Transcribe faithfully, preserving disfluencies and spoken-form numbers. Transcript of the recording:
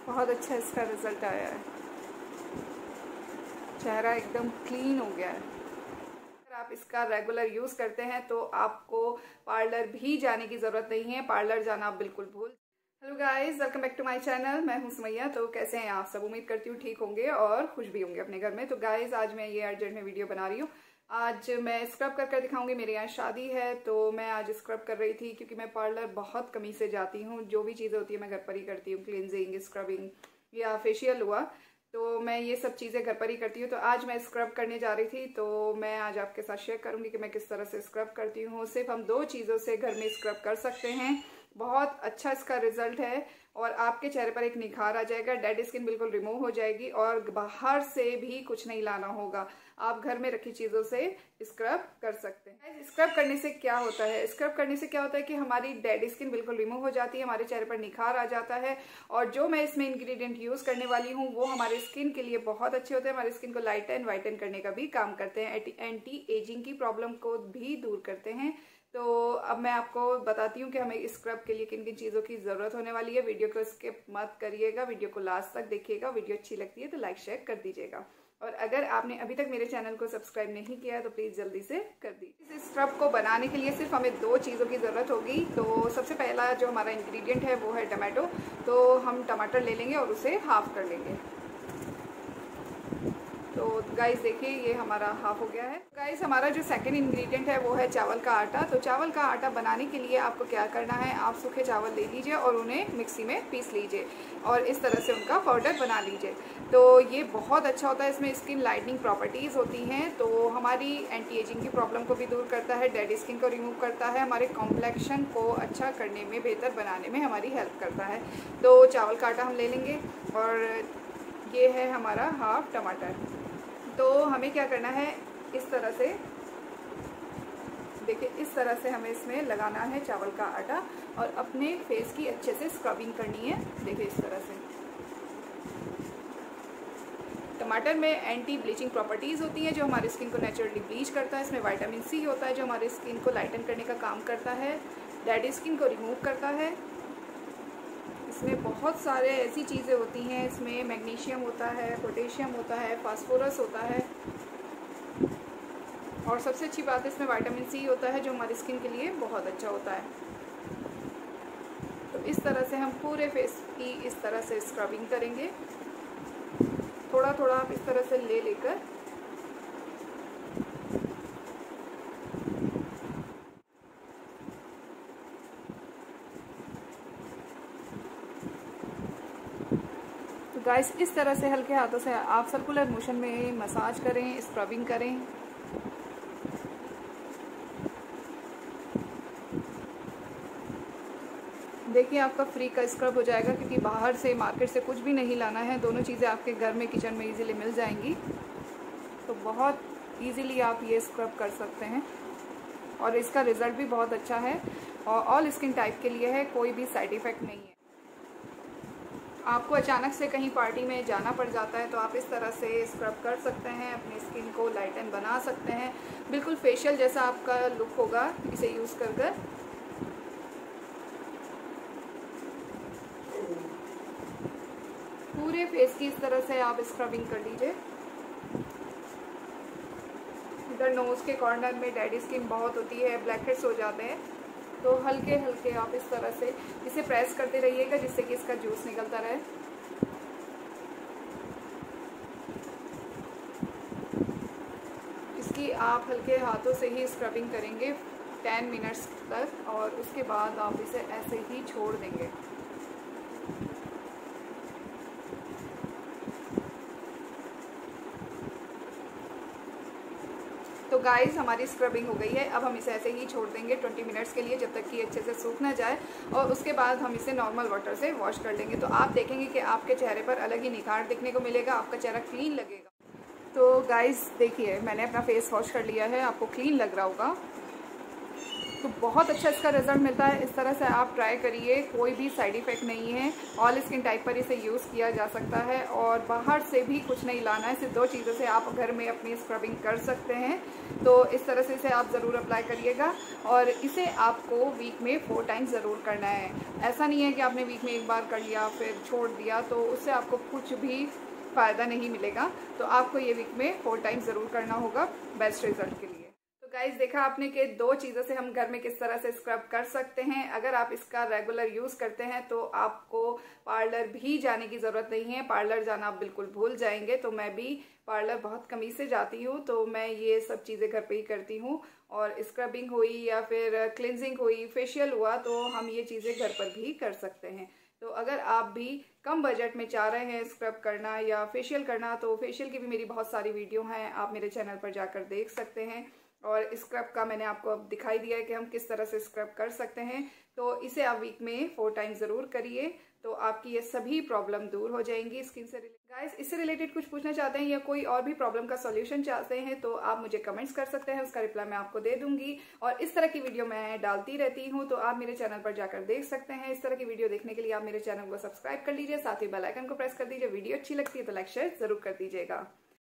बहुत अच्छा इसका रिजल्ट आया है, चेहरा एकदम क्लीन हो गया है। अगर आप इसका रेगुलर यूज़ करते हैं तो आपको पार्लर भी जाने की ज़रूरत नहीं है, पार्लर जाना आप बिल्कुल भूल। Hello guys, welcome back to my channel. मैं हूं सुमैया। तो कैसे हैं आप सब? उम्मीद करती हूँ ठीक होंगे और खुश भी होंगे अपने घर में। तो गाइस, आज मैं ये अर्जेंट में वीडियो बना रही हूँ। आज मैं स्क्रब कर कर दिखाऊंगी। मेरे यहाँ शादी है तो मैं आज स्क्रब कर रही थी, क्योंकि मैं पार्लर बहुत कमी से जाती हूँ। जो भी चीज़ें होती है मैं घर पर ही करती हूँ, क्लींजिंग, स्क्रबिंग या फेशियल हुआ, तो मैं ये सब चीज़ें घर पर ही करती हूँ। तो आज मैं स्क्रब करने जा रही थी, तो मैं आज आपके साथ शेयर करूंगी कि मैं किस तरह से स्क्रब करती हूँ। सिर्फ हम दो चीज़ों से घर में स्क्रब कर सकते हैं। बहुत अच्छा इसका रिजल्ट है और आपके चेहरे पर एक निखार आ जाएगा, डेड स्किन बिल्कुल रिमूव हो जाएगी और बाहर से भी कुछ नहीं लाना होगा। आप घर में रखी चीज़ों से स्क्रब कर सकते हैं। स्क्रब करने से क्या होता है? स्क्रब करने से क्या होता है कि हमारी डेड स्किन बिल्कुल रिमूव हो जाती है, हमारे चेहरे पर निखार आ जाता है। और जो मैं इसमें इंग्रेडिएंट यूज़ करने वाली हूँ वो हमारे स्किन के लिए बहुत अच्छे होते हैं। हमारी स्किन को लाइटन वाइटन करने का भी काम करते हैं, एंटी एजिंग की प्रॉब्लम को भी दूर करते हैं। तो अब मैं आपको बताती हूँ कि हमें स्क्रब के लिए किन किन चीज़ों की ज़रूरत होने वाली है। वीडियो को स्किप मत करिएगा, वीडियो को लास्ट तक देखिएगा। वीडियो अच्छी लगती है तो लाइक शेयर कर दीजिएगा, और अगर आपने अभी तक मेरे चैनल को सब्सक्राइब नहीं किया है तो प्लीज़ जल्दी से कर दीजिए। इस स्क्रब को बनाने के लिए सिर्फ हमें दो चीज़ों की ज़रूरत होगी। तो सबसे पहला जो हमारा इंग्रेडिएंट है वो है टमाटो। तो हम टमाटर ले लेंगे और उसे हाफ कर लेंगे। तो गाइस देखिए, ये हमारा हाफ हो गया है। गाइस, हमारा जो सेकंड इंग्रेडिएंट है वो है चावल का आटा। तो चावल का आटा बनाने के लिए आपको क्या करना है, आप सूखे चावल ले लीजिए और उन्हें मिक्सी में पीस लीजिए और इस तरह से उनका पाउडर बना लीजिए। तो ये बहुत अच्छा होता है, इसमें स्किन लाइटनिंग प्रॉपर्टीज़ होती हैं। तो हमारी एंटी एजिंग की प्रॉब्लम को भी दूर करता है, डेड स्किन को रिमूव करता है, हमारे कॉम्प्लेक्शन को अच्छा करने में, बेहतर बनाने में हमारी हेल्प करता है। तो चावल का आटा हम ले लेंगे और ये है हमारा हाफ टमाटर। तो हमें क्या करना है, इस तरह से देखिए, इस तरह से हमें इसमें लगाना है चावल का आटा और अपने फेस की अच्छे से स्क्रबिंग करनी है। देखिए इस तरह से। टमाटर में एंटी ब्लीचिंग प्रॉपर्टीज़ होती हैं जो हमारी स्किन को नेचुरली ब्लीच करता है। इसमें विटामिन सी होता है जो हमारी स्किन को लाइटन करने का काम करता है, डेड स्किन को रिमूव करता है। इसमें बहुत सारे ऐसी चीज़ें होती हैं, इसमें मैग्नीशियम होता है, पोटेशियम होता है, फास्फोरस होता है, और सबसे अच्छी बात है इसमें विटामिन सी होता है जो हमारी स्किन के लिए बहुत अच्छा होता है। तो इस तरह से हम पूरे फेस की इस तरह से स्क्रबिंग करेंगे। थोड़ा थोड़ा आप इस तरह से ले लेकर गाइस, इस तरह से हल्के हाथों से आप सर्कुलर मोशन में मसाज करें, स्क्रबिंग करें। देखिए आपका फ्री का स्क्रब हो जाएगा, क्योंकि बाहर से मार्केट से कुछ भी नहीं लाना है। दोनों चीज़ें आपके घर में किचन में इजीली मिल जाएंगी। तो बहुत इजीली आप ये स्क्रब कर सकते हैं और इसका रिज़ल्ट भी बहुत अच्छा है और ऑल स्किन टाइप के लिए है, कोई भी साइड इफ़ेक्ट नहीं है। आपको अचानक से कहीं पार्टी में जाना पड़ जाता है तो आप इस तरह से स्क्रब कर सकते हैं, अपनी स्किन को लाइटन बना सकते हैं। बिल्कुल फेशियल जैसा आपका लुक होगा इसे यूज़ कर कर। पूरे फेस की इस तरह से आप स्क्रबिंग कर लीजिए। इधर नोज़ के कॉर्नर में डेड स्किन बहुत होती है, ब्लैक हेड्स हो जाते हैं, तो हल्के हल्के आप इस तरह से इसे प्रेस करते रहिएगा जिससे कि इसका जूस निकलता रहे। इसकी आप हल्के हाथों से ही स्क्रबिंग करेंगे टेन मिनट्स तक और उसके बाद आप इसे ऐसे ही छोड़ देंगे। तो गाइस, हमारी स्क्रबिंग हो गई है। अब हम इसे ऐसे ही छोड़ देंगे ट्वेंटी मिनट्स के लिए, जब तक कि अच्छे से सूख ना जाए, और उसके बाद हम इसे नॉर्मल वाटर से वॉश कर लेंगे। तो आप देखेंगे कि आपके चेहरे पर अलग ही निखार दिखने को मिलेगा, आपका चेहरा क्लीन लगेगा। तो गाइस देखिए, मैंने अपना फेस वॉश कर लिया है, आपको क्लीन लग रहा होगा। तो बहुत अच्छा इसका रिजल्ट मिलता है। इस तरह से आप ट्राई करिए, कोई भी साइड इफ़ेक्ट नहीं है। ऑल स्किन टाइप पर इसे यूज़ किया जा सकता है और बाहर से भी कुछ नहीं लाना है, सिर्फ दो चीज़ों से आप घर में अपनी स्क्रबिंग कर सकते हैं। तो इस तरह से इसे आप ज़रूर अप्लाई करिएगा और इसे आपको वीक में फोर टाइम्स ज़रूर करना है। ऐसा नहीं है कि आपने वीक में एक बार कर लिया फिर छोड़ दिया, तो उससे आपको कुछ भी फ़ायदा नहीं मिलेगा। तो आपको ये वीक में फोर टाइम्स ज़रूर करना होगा बेस्ट रिजल्ट के लिए। तो गाइज देखा आपने कि दो चीज़ों से हम घर में किस तरह से स्क्रब कर सकते हैं। अगर आप इसका रेगुलर यूज़ करते हैं तो आपको पार्लर भी जाने की ज़रूरत नहीं है। पार्लर जाना आप बिल्कुल भूल जाएंगे। तो मैं भी पार्लर बहुत कमी से जाती हूँ, तो मैं ये सब चीज़ें घर पे ही करती हूँ। और स्क्रबिंग हुई या फिर क्लिनजिंग हुई, फेशियल हुआ, तो हम ये चीज़ें घर पर भी कर सकते हैं। तो अगर आप भी कम बजट में चाह रहे हैं स्क्रब करना या फेशियल करना, तो फेशियल की भी मेरी बहुत सारी वीडियो हैं, आप मेरे चैनल पर जाकर देख सकते हैं। और स्क्रब का मैंने आपको अब दिखाई दिया है कि हम किस तरह से स्क्रब कर सकते हैं। तो इसे आप वीक में फोर टाइम्स ज़रूर करिए, तो आपकी ये सभी प्रॉब्लम दूर हो जाएंगी स्किन से रिलेटेड। गाइस, इससे रिलेटेड कुछ पूछना चाहते हैं या कोई और भी प्रॉब्लम का सॉल्यूशन चाहते हैं तो आप मुझे कमेंट्स कर सकते हैं, उसका रिप्लाई मैं आपको दे दूंगी। और इस तरह की वीडियो मैं डालती रहती हूँ, तो आप मेरे चैनल पर जाकर देख सकते हैं। इस तरह की वीडियो देखने के लिए आप मेरे चैनल को सब्सक्राइब कर लीजिए, साथ ही बेल आइकन को प्रेस कर दीजिए। वीडियो अच्छी लगती है तो लाइक शेयर जरूर कर दीजिएगा।